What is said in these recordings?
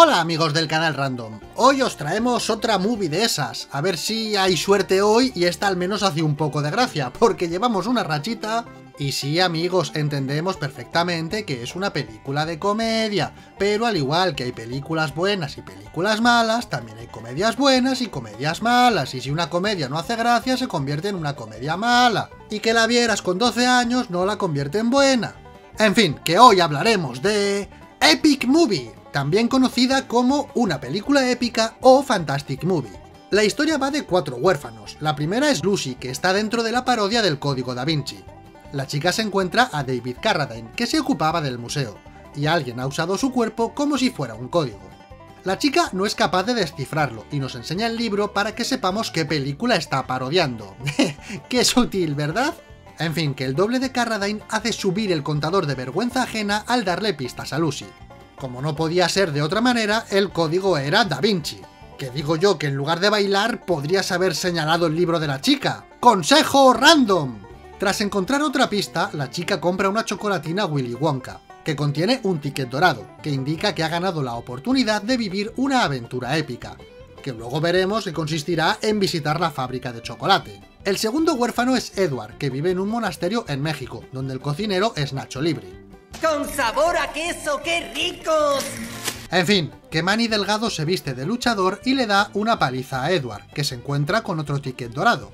Hola amigos del canal Random, hoy os traemos otra movie de esas, a ver si hay suerte hoy y esta al menos hace un poco de gracia, porque llevamos una rachita. Y sí amigos, entendemos perfectamente que es una película de comedia, pero al igual que hay películas buenas y películas malas, también hay comedias buenas y comedias malas, y si una comedia no hace gracia se convierte en una comedia mala, y que la vieras con 12 años no la convierte en buena. En fin, que hoy hablaremos de Epic Movie, también conocida como una película épica o Fantastic Movie. La historia va de 4 huérfanos. La primera es Lucy, que está dentro de la parodia del Código Da Vinci. La chica se encuentra a David Carradine, que se ocupaba del museo, y alguien ha usado su cuerpo como si fuera un código. La chica no es capaz de descifrarlo, y nos enseña el libro para que sepamos qué película está parodiando. ¡Qué sutil!, ¿verdad? En fin, que el doble de Carradine hace subir el contador de vergüenza ajena al darle pistas a Lucy. Como no podía ser de otra manera, el código era Da Vinci. Que digo yo que en lugar de bailar, podrías haber señalado el libro de la chica. ¡Consejo random! Tras encontrar otra pista, la chica compra una chocolatina Willy Wonka, que contiene un ticket dorado, que indica que ha ganado la oportunidad de vivir una aventura épica, que luego veremos que consistirá en visitar la fábrica de chocolate. El segundo huérfano es Edward, que vive en un monasterio en México, donde el cocinero es Nacho Libre. ¡Con sabor a queso, qué ricos! En fin, que Manny Delgado se viste de luchador y le da una paliza a Edward, que se encuentra con otro ticket dorado.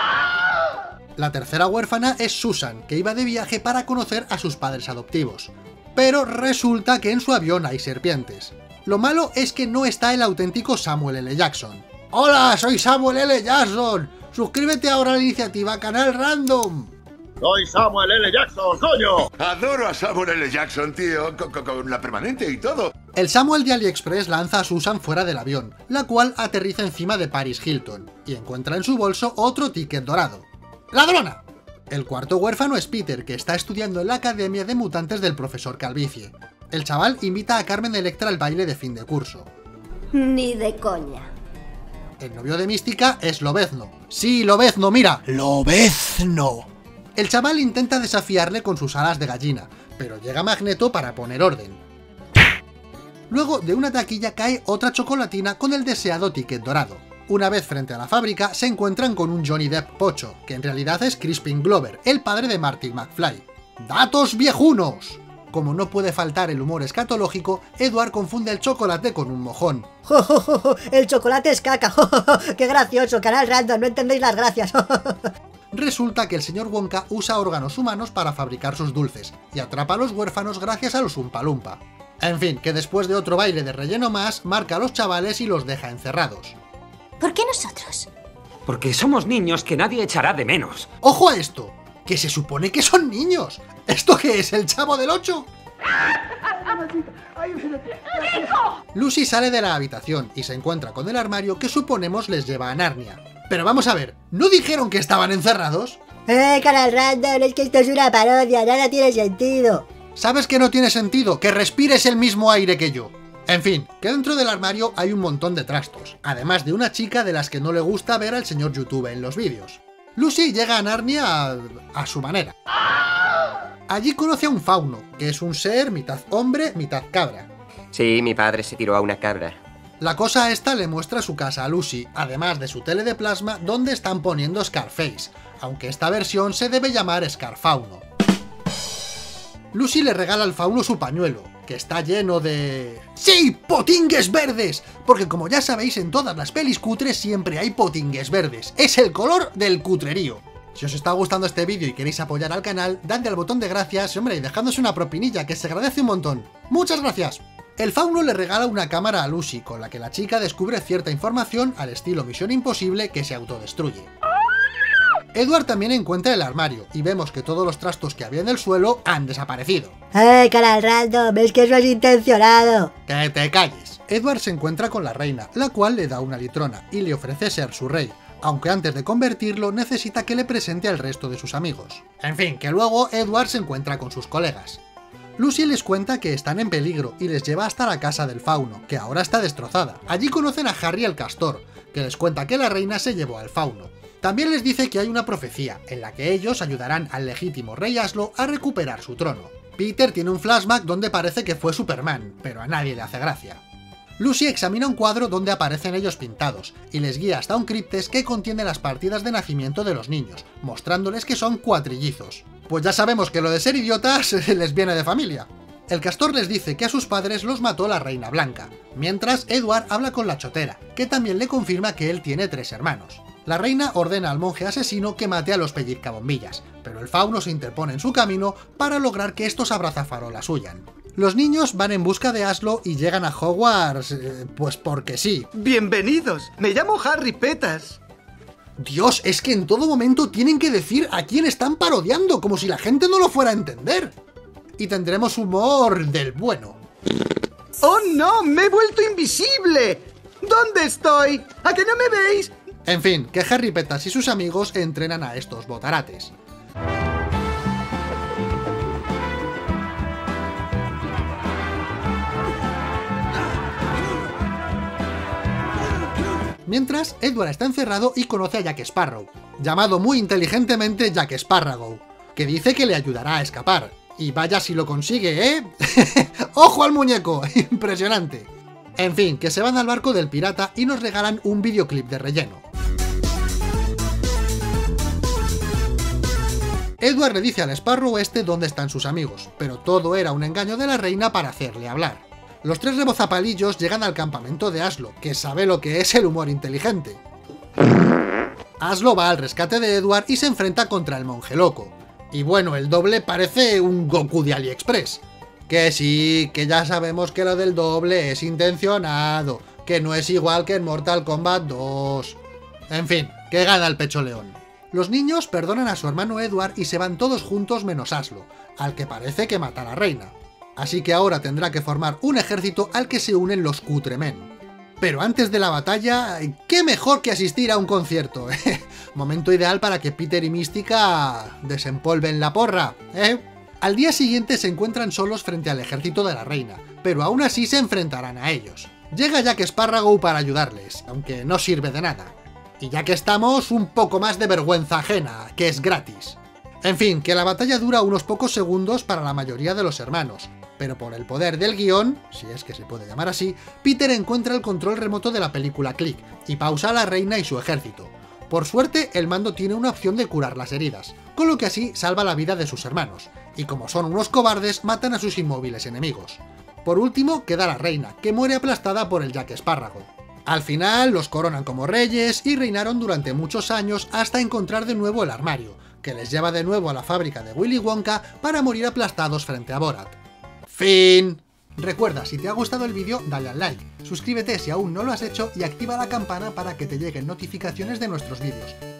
La tercera huérfana es Susan, que iba de viaje para conocer a sus padres adoptivos. Pero resulta que en su avión hay serpientes. Lo malo es que no está el auténtico Samuel L. Jackson. ¡Hola, soy Samuel L. Jackson! ¡Suscríbete ahora a la iniciativa Canal Random! ¡Soy Samuel L. Jackson, coño! Adoro a Samuel L. Jackson, tío, con la permanente y todo. El Samuel de AliExpress lanza a Susan fuera del avión, la cual aterriza encima de Paris Hilton, y encuentra en su bolso otro ticket dorado. ¡Ladrona! El cuarto huérfano es Peter, que está estudiando en la Academia de Mutantes del profesor Calvicie. El chaval invita a Carmen Electra al baile de fin de curso. Ni de coña. El novio de Mística es Lobezno. ¡Sí, Lobezno, mira! ¡Lobezno! El chaval intenta desafiarle con sus alas de gallina, pero llega Magneto para poner orden. Luego, de una taquilla cae otra chocolatina con el deseado ticket dorado. Una vez frente a la fábrica, se encuentran con un Johnny Depp pocho, que en realidad es Crispin Glover, el padre de Marty McFly. ¡Datos viejunos! Como no puede faltar el humor escatológico, Edward confunde el chocolate con un mojón. ¡El chocolate es caca! ¡Qué gracioso! Canal Random, no entendéis las gracias. Resulta que el señor Wonka usa órganos humanos para fabricar sus dulces, y atrapa a los huérfanos gracias a los Oompa Loompa. En fin, que después de otro baile de relleno más, marca a los chavales y los deja encerrados. ¿Por qué nosotros? Porque somos niños que nadie echará de menos. ¡Ojo a esto! ¡Que se supone que son niños! ¿Esto qué es, el Chavo del 8? Lucy sale de la habitación y se encuentra con el armario que suponemos les lleva a Narnia. Pero vamos a ver, ¿no dijeron que estaban encerrados? Canal Random, es que esto es una parodia, nada tiene sentido. ¿Sabes que no tiene sentido? ¡Que respires el mismo aire que yo! En fin, que dentro del armario hay un montón de trastos, además de una chica de las que no le gusta ver al señor YouTube en los vídeos. Lucy llega a Narnia a su manera. Allí conoce a un fauno, que es un ser mitad hombre, mitad cabra. Sí, mi padre se tiró a una cabra. La cosa esta le muestra su casa a Lucy, además de su tele de plasma donde están poniendo Scarface, aunque esta versión se debe llamar Scarfauno. Lucy le regala al fauno su pañuelo, que está lleno de... ¡Sí! ¡Potingues verdes! Porque como ya sabéis, en todas las pelis cutres siempre hay potingues verdes. ¡Es el color del cutrerío! Si os está gustando este vídeo y queréis apoyar al canal, dadle al botón de gracias, hombre, y dejándose una propinilla, que se agradece un montón. ¡Muchas gracias! El fauno le regala una cámara a Lucy, con la que la chica descubre cierta información al estilo Misión Imposible que se autodestruye. Edward también encuentra el armario, y vemos que todos los trastos que había en el suelo han desaparecido. Canal Random, es que eso es intencionado. ¡Que te calles! Edward se encuentra con la reina, la cual le da una litrona, y le ofrece ser su rey, aunque antes de convertirlo necesita que le presente al resto de sus amigos. En fin, que luego Edward se encuentra con sus colegas. Lucy les cuenta que están en peligro y les lleva hasta la casa del fauno, que ahora está destrozada. Allí conocen a Harry el castor, que les cuenta que la reina se llevó al fauno. También les dice que hay una profecía, en la que ellos ayudarán al legítimo rey Aslo a recuperar su trono. Peter tiene un flashback donde parece que fue Superman, pero a nadie le hace gracia. Lucy examina un cuadro donde aparecen ellos pintados, y les guía hasta un críptex que contiene las partidas de nacimiento de los niños, mostrándoles que son cuatrillizos. Pues ya sabemos que lo de ser idiotas les viene de familia. El castor les dice que a sus padres los mató la Reina Blanca, mientras Edward habla con la chotera, que también le confirma que él tiene 3 hermanos. La reina ordena al monje asesino que mate a los pellizcabombillas, pero el fauno se interpone en su camino para lograr que estos abrazafarolas huyan. Los niños van en busca de Aslo y llegan a Hogwarts, pues porque sí. ¡Bienvenidos! Me llamo Harry Petas. Dios, es que en todo momento tienen que decir a quién están parodiando, como si la gente no lo fuera a entender. Y tendremos humor del bueno. ¡Oh no! ¡Me he vuelto invisible! ¿Dónde estoy? ¿A que no me veis? En fin, que Harry Petas y sus amigos entrenan a estos botarates. Mientras, Edward está encerrado y conoce a Jack Sparrow, llamado muy inteligentemente Jack Sparrow, que dice que le ayudará a escapar. Y vaya si lo consigue, ¿eh? ¡Ojo al muñeco! ¡Impresionante! En fin, que se van al barco del pirata y nos regalan un videoclip de relleno. Edward le dice al Sparrow este dónde están sus amigos, pero todo era un engaño de la reina para hacerle hablar. Los 3 rebozapalillos llegan al campamento de Aslo, que sabe lo que es el humor inteligente. Aslo va al rescate de Edward y se enfrenta contra el monje loco. Y bueno, el doble parece un Goku de AliExpress. Que sí, que ya sabemos que lo del doble es intencionado, que no es igual que en Mortal Kombat 2. En fin, que gana el pecho león. Los niños perdonan a su hermano Edward y se van todos juntos menos Aslo, al que parece que mata a la reina. Así que ahora tendrá que formar un ejército al que se unen los Cutremen. Pero antes de la batalla, ¿qué mejor que asistir a un concierto? Momento ideal para que Peter y Mística desempolven la porra, ¿eh? Al día siguiente se encuentran solos frente al ejército de la reina, pero aún así se enfrentarán a ellos. Llega Jack Sparrow para ayudarles, aunque no sirve de nada. Y ya que estamos, un poco más de vergüenza ajena, que es gratis. En fin, que la batalla dura unos pocos segundos para la mayoría de los hermanos, pero por el poder del guión, si es que se puede llamar así, Peter encuentra el control remoto de la película Click y pausa a la reina y su ejército. Por suerte, el mando tiene una opción de curar las heridas, con lo que así salva la vida de sus hermanos, y como son unos cobardes, matan a sus inmóviles enemigos. Por último, queda la reina, que muere aplastada por el Jack Sparrow. Al final, los coronan como reyes y reinaron durante muchos años hasta encontrar de nuevo el armario, que les lleva de nuevo a la fábrica de Willy Wonka para morir aplastados frente a Borat. Fin. Recuerda, si te ha gustado el vídeo, dale al like, suscríbete si aún no lo has hecho y activa la campana para que te lleguen notificaciones de nuestros vídeos.